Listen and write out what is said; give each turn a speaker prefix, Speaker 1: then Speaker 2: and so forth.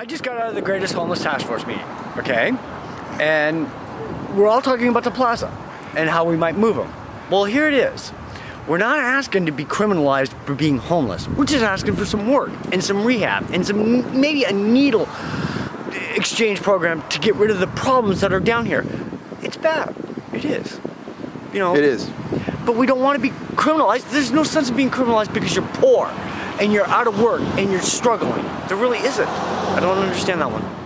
Speaker 1: I just got out of the Greatest Homeless Task Force meeting, okay? And we're all talking about the plaza and how we might move them. Well, here it is. We're not asking to be criminalized for being homeless. We're just asking for some work and some rehab and some maybe a needle exchange program to get rid of the problems that are down here. It's bad. It is. You know.
Speaker 2: It is.
Speaker 1: But we don't want to be criminalized. There's no sense of being criminalized because you're poor and you're out of work and you're struggling. There really isn't. I don't understand that one.